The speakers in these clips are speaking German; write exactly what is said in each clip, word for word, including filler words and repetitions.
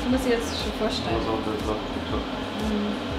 muss ich jetzt schon vorstellen. Was auch der Sache geklappt. Mhm.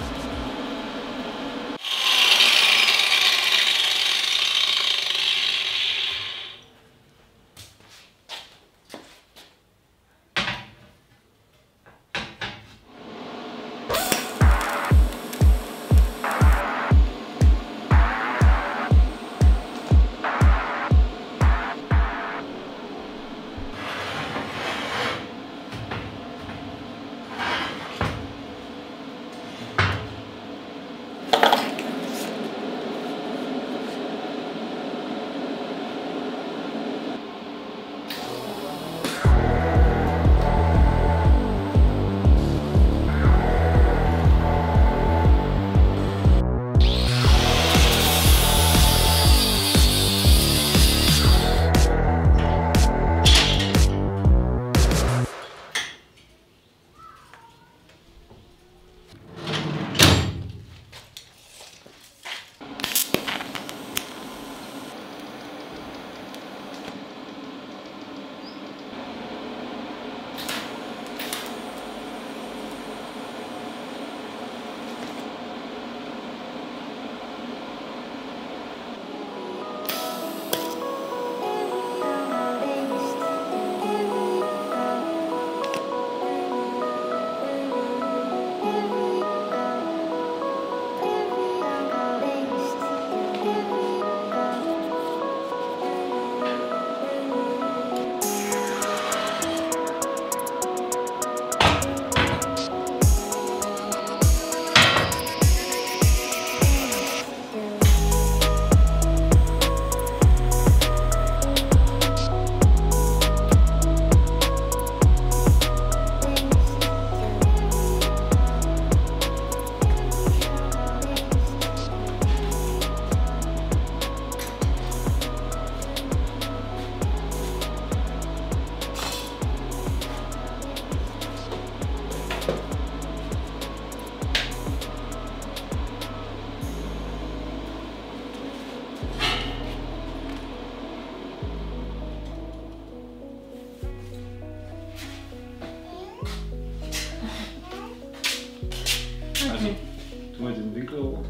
Also, tun wir den Winkel hoch.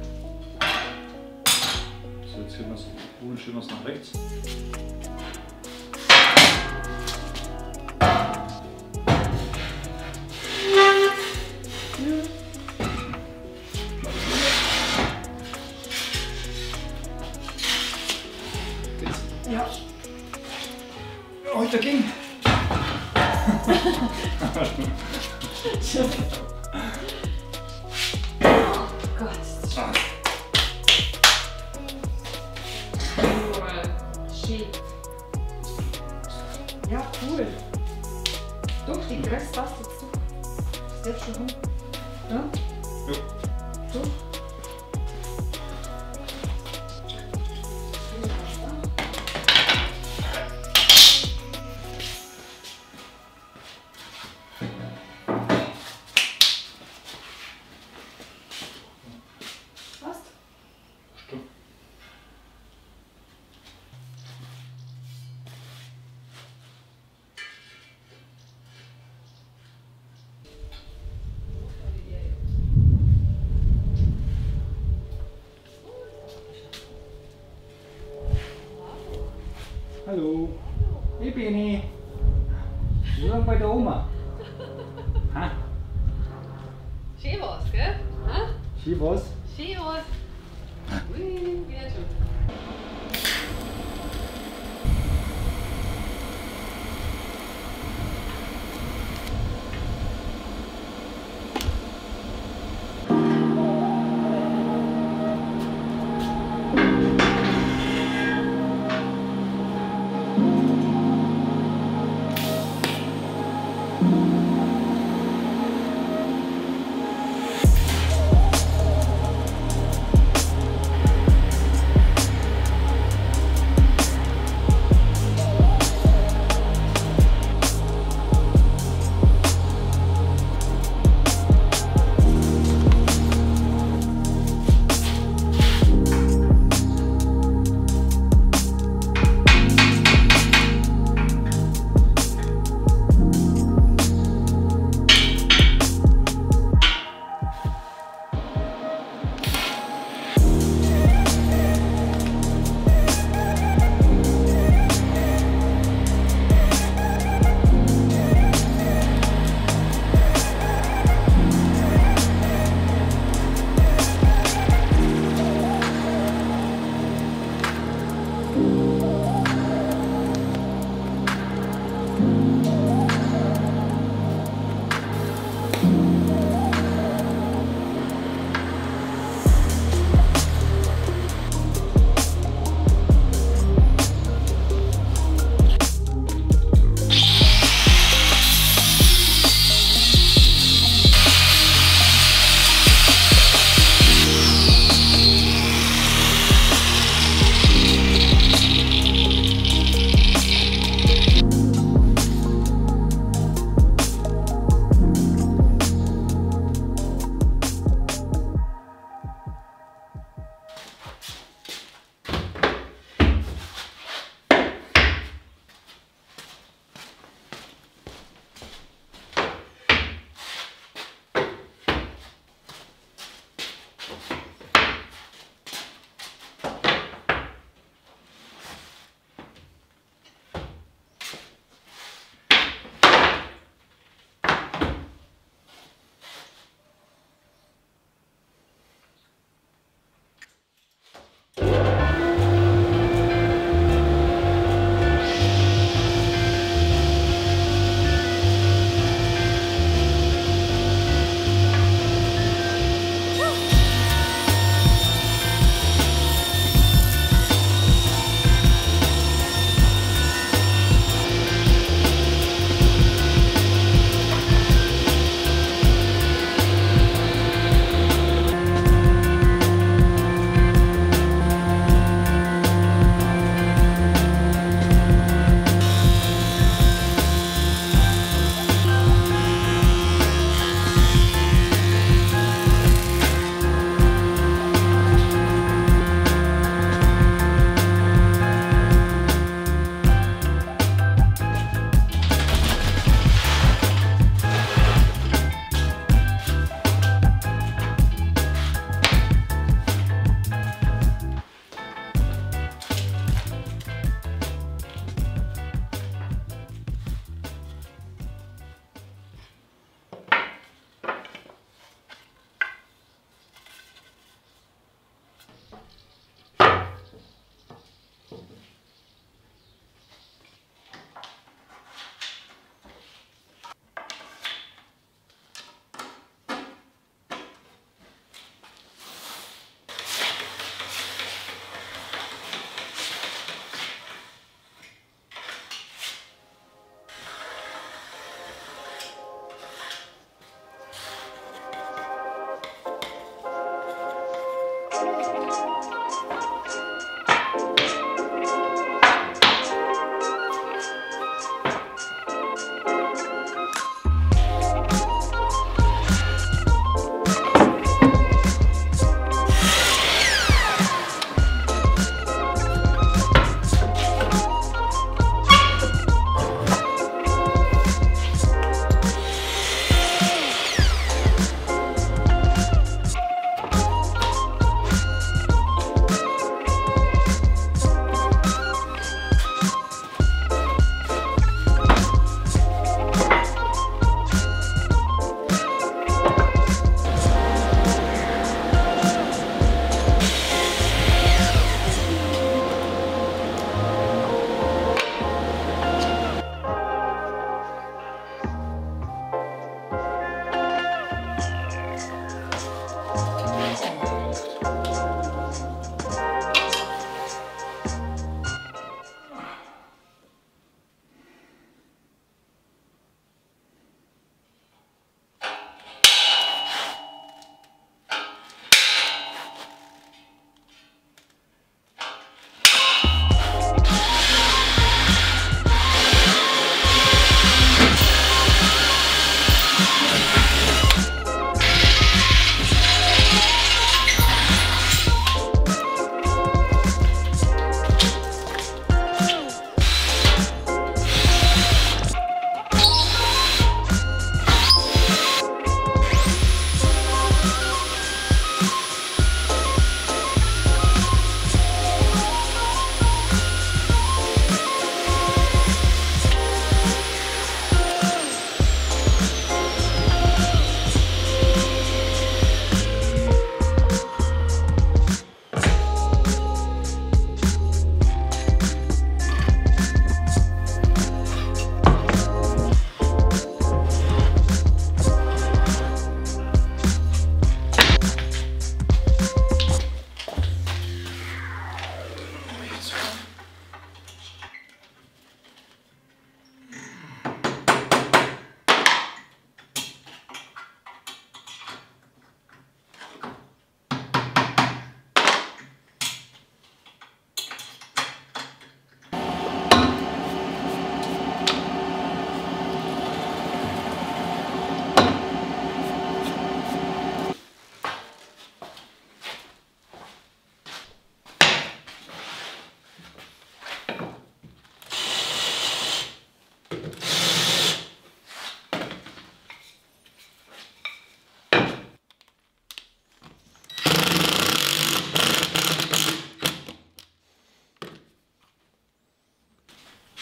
So, jetzt hier was, holen schön was nach rechts. Ja. Heute ging. Oh Gott. Ah. Cool. Shit. Ja, cool. Doch, die Größe passt jetzt doch. Ist jetzt schon rum. Ja? Ja. Doch. Hallo, ich bin ich. Nur bei der Oma. Ha? Schön was, gell? Ha? Schön was? Schön was. Ui, wieder schon.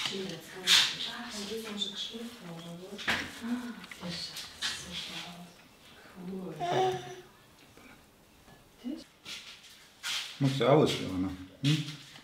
Schön, jetzt kann ich. Ach, dann ist auch schon geschliffen oder so. Das sieht super aus. Cool. Machst du aus, Johanna? Hm?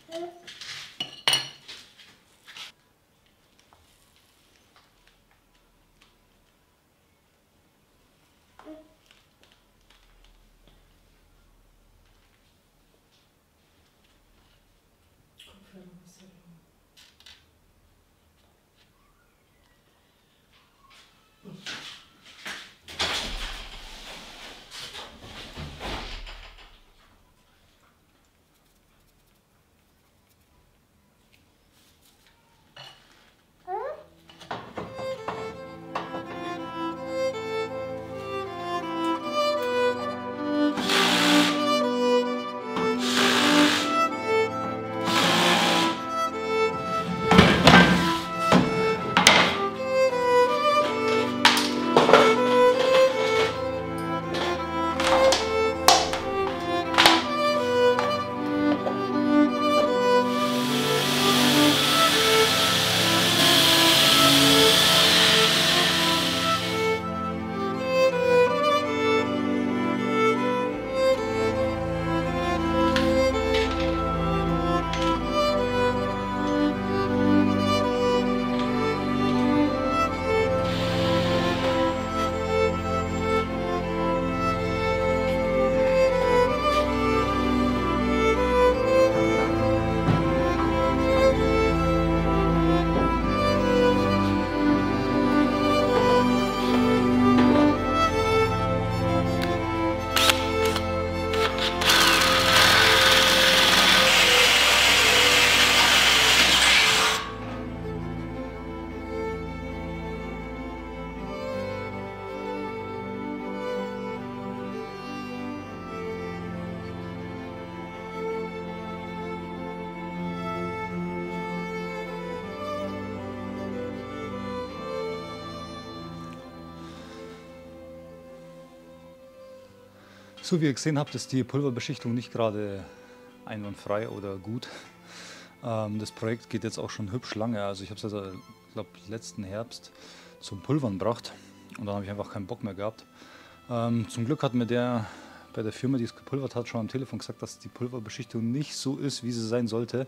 So wie ihr gesehen habt, ist die Pulverbeschichtung nicht gerade einwandfrei oder gut. Ähm, das Projekt geht jetzt auch schon hübsch lange. Also ich habe es also, ich glaube, letzten Herbst zum Pulvern gebracht und dann habe ich einfach keinen Bock mehr gehabt. Ähm, zum Glück hat mir der bei der Firma, die es gepulvert hat, schon am Telefon gesagt, dass die Pulverbeschichtung nicht so ist, wie sie sein sollte.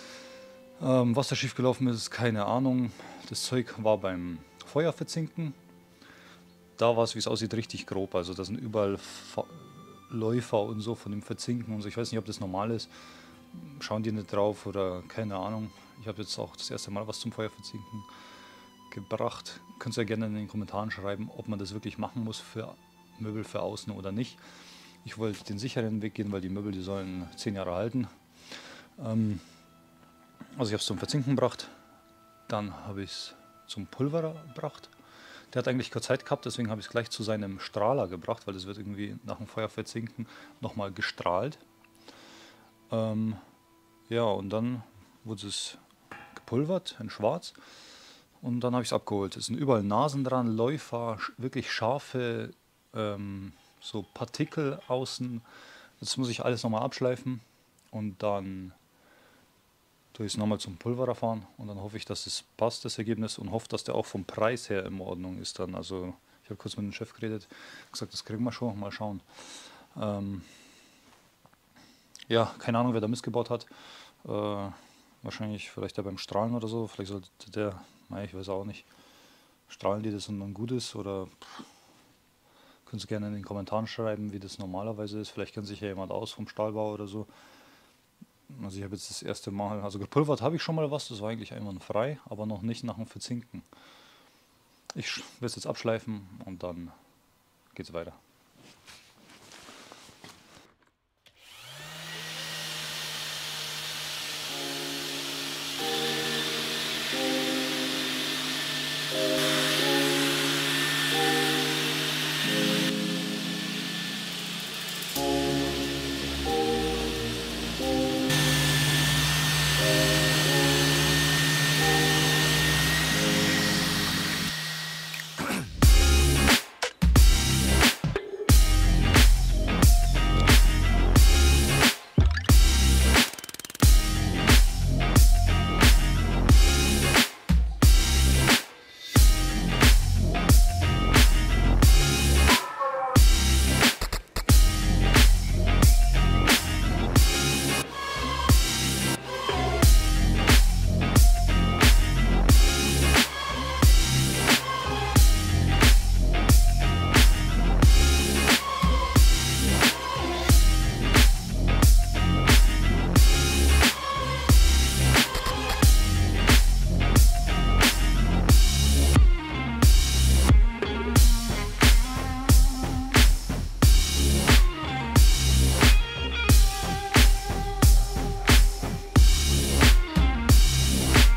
Ähm, was da schief gelaufen ist, keine Ahnung. Das Zeug war beim Feuerverzinken. Da war es, wie es aussieht, richtig grob. Also da sind überall Fa Läufer und so von dem Verzinken und so. Ich weiß nicht, ob das normal ist. Schauen die nicht drauf oder keine Ahnung. Ich habe jetzt auch das erste Mal was zum Feuerverzinken gebracht. Könnt ihr ja gerne in den Kommentaren schreiben, ob man das wirklich machen muss für Möbel für außen oder nicht. Ich wollte den sicheren Weg gehen, weil die Möbel, die sollen zehn Jahre halten. Ähm, also ich habe es zum Verzinken gebracht. Dann habe ich es zum Pulverer gebracht. Der hat eigentlich keine Zeit gehabt, deswegen habe ich es gleich zu seinem Strahler gebracht, weil das wird irgendwie nach dem Feuerverzinken nochmal gestrahlt. Ähm, ja, und dann wurde es gepulvert in schwarz und dann habe ich es abgeholt. Es sind überall Nasen dran, Läufer, wirklich scharfe ähm, so Partikel außen. Jetzt muss ich alles nochmal abschleifen und dann tue ich es nochmal zum Pulverer fahren und dann hoffe ich, dass es passt, das Ergebnis, und hoffe, dass der auch vom Preis her in Ordnung ist dann. Also ich habe kurz mit dem Chef geredet, gesagt, das kriegen wir schon, mal schauen. Ähm, ja, keine Ahnung, wer da missgebaut hat. Äh, wahrscheinlich vielleicht der beim Strahlen oder so, vielleicht sollte der, nein, ich weiß auch nicht, strahlen die das und dann gut ist, oder pff, könnt ihr gerne in den Kommentaren schreiben, wie das normalerweise ist. Vielleicht kennt sich ja jemand aus vom Stahlbau oder so. Also ich habe jetzt das erste Mal, also gepulvert habe ich schon mal was, das war eigentlich einwandfrei, aber noch nicht nach dem Verzinken. Ich werde es jetzt abschleifen und dann geht es weiter.